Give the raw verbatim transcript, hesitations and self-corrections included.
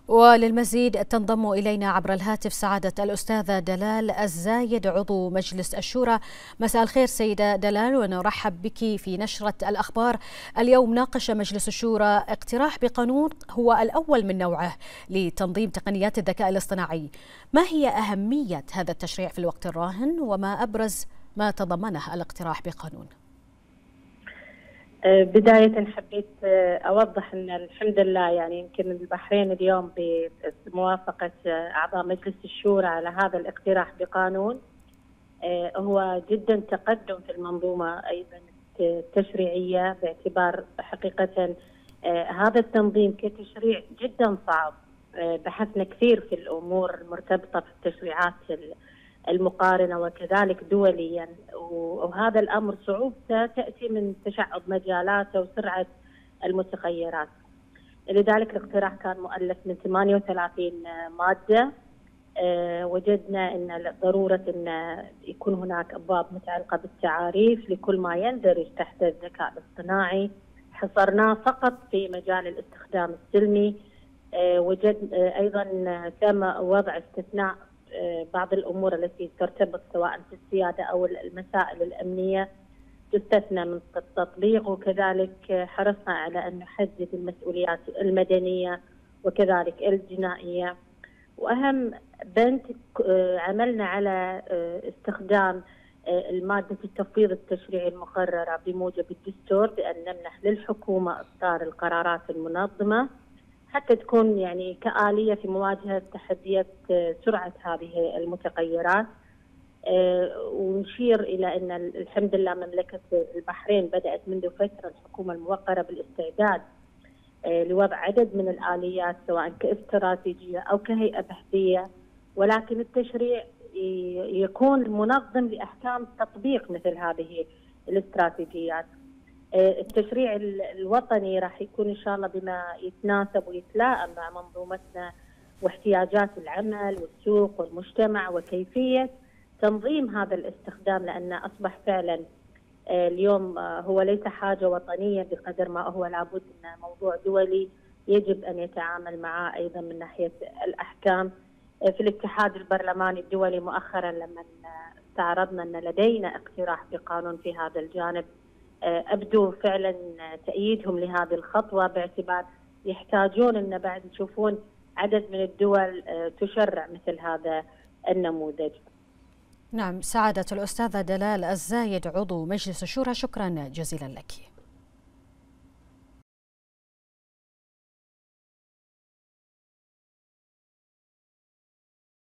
وللمزيد تنضم إلينا عبر الهاتف سعادة الأستاذة دلال الزايد عضو مجلس الشورى. مساء الخير سيدة دلال، ونرحب بك في نشرة الأخبار. اليوم ناقش مجلس الشورى اقتراح بقانون هو الأول من نوعه لتنظيم تقنيات الذكاء الاصطناعي. ما هي أهمية هذا التشريع في الوقت الراهن، وما أبرز ما تضمنه الاقتراح بقانون؟ بداية حبيت أوضح أن الحمد لله يعني يمكن البحرين اليوم بموافقة أعضاء مجلس الشورى على هذا الاقتراح بقانون هو جدا تقدم في المنظومة أيضا التشريعية، باعتبار حقيقة هذا التنظيم كتشريع جدا صعب. بحثنا كثير في الأمور المرتبطة في التشريعات المقارنة وكذلك دوليا، وهذا الأمر صعوبته تأتي من تشعب مجالاته وسرعة المتغيرات. لذلك الاقتراح كان مؤلف من ثمانية وثلاثين مادة. أه وجدنا أن ضرورة أن يكون هناك أبواب متعلقة بالتعاريف لكل ما يندرج تحت الذكاء الاصطناعي، حصرناه فقط في مجال الاستخدام السلمي. أه وجد أه أيضا تم وضع استثناء بعض الأمور التي ترتبط سواء في السيادة أو المسائل الأمنية تستثنى من التطبيق، وكذلك حرصنا على أن نحدد المسؤوليات المدنية وكذلك الجنائية. وأهم بند عملنا على استخدام المادة التفويض التشريعي المقررة بموجب الدستور، بأن نمنح للحكومة إصدار القرارات المنظمة حتى تكون يعني كآلية في مواجهة تحديات سرعة هذه المتغيرات. ونشير إلى أن الحمد لله مملكة البحرين بدأت منذ فترة الحكومة الموقرة بالاستعداد لوضع عدد من الآليات سواء كاستراتيجية أو كهيئة بحثية، ولكن التشريع يكون منظم لأحكام تطبيق مثل هذه الاستراتيجيات. التشريع الوطني راح يكون إن شاء الله بما يتناسب ويتلائم مع منظومتنا واحتياجات العمل والسوق والمجتمع وكيفية تنظيم هذا الاستخدام، لأنه أصبح فعلا اليوم هو ليس حاجة وطنية بقدر ما هو لابد أنه موضوع دولي يجب أن يتعامل معه أيضا من ناحية الأحكام. في الاتحاد البرلماني الدولي مؤخرا لما استعرضنا أن لدينا اقتراح بقانون في هذا الجانب، أبدو فعلا تأييدهم لهذه الخطوة، باعتبار يحتاجون أن بعد يشوفون عدد من الدول تشرع مثل هذا النموذج. نعم، سعادة الأستاذة دلال الزايد عضو مجلس الشورى، شكرا جزيلا لك.